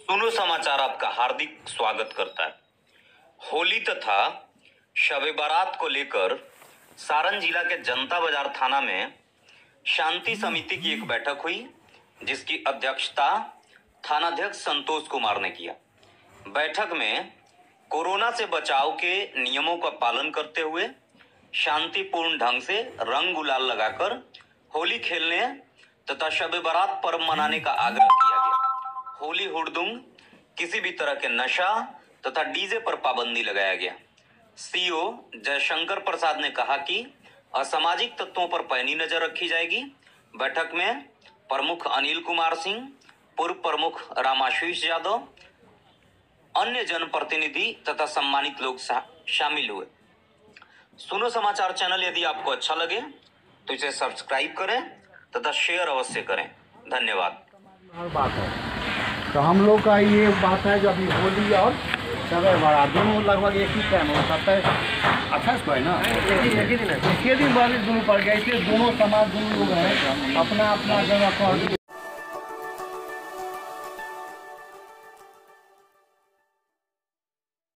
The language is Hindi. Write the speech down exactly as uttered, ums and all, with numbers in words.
सुनो समाचार आपका हार्दिक स्वागत करता है। होली तथा शब बारात को लेकर सारण जिला के जनता बाजार थाना में शांति समिति की एक बैठक हुई, जिसकी अध्यक्षता थानाध्यक्ष संतोष कुमार ने किया। बैठक में कोरोना से बचाव के नियमों का पालन करते हुए शांतिपूर्ण ढंग से रंग गुलाल लगाकर होली खेलने तथा शब बारात पर्व मनाने का आग्रह किया गया। होली हुड़दुंग, किसी भी तरह के नशा तथा डीजे पर पाबंदी लगाया गया। सीओ जयशंकर प्रसाद ने कहा कि असामाजिक तत्वों पर पैनी नजर रखी जाएगी। बैठक में प्रमुख अनिल कुमार सिंह, पूर्व प्रमुख रामाशीष यादव, अन्य जनप्रतिनिधि तथा सम्मानित लोग शामिल हुए। सुनो समाचार चैनल यदि आपको अच्छा लगे तो इसे सब्सक्राइब करें तथा शेयर अवश्य करें। धन्यवाद। बात है तो हम लोग का ये बात है जो अभी होली और शब बारात दोनों लगभग एक ही टाइम हो सकता है। अट्ठाईस को है ना, एक ही दिन है, एक ही दिन बारिश दोनों पड़ गया, इसलिए दोनों समाज दोनों लोग हैं अपना अपना जगह पर